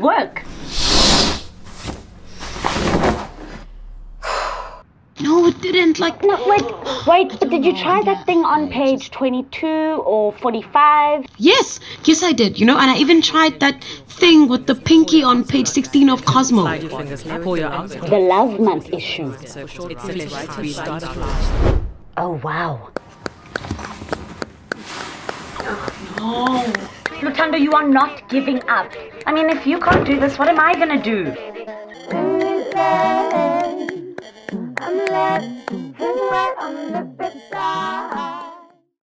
work. No, it didn't. Like, No, wait, but did you try that thing on page 22 or 45? yes, I did, and I even tried that thing with the pinky on page 16 of Cosmo. The Love Month issue. Oh, wow. No. Luthando, you are not giving up. I mean, if you can't do this, what am I going to do? I'm left right on the bedside.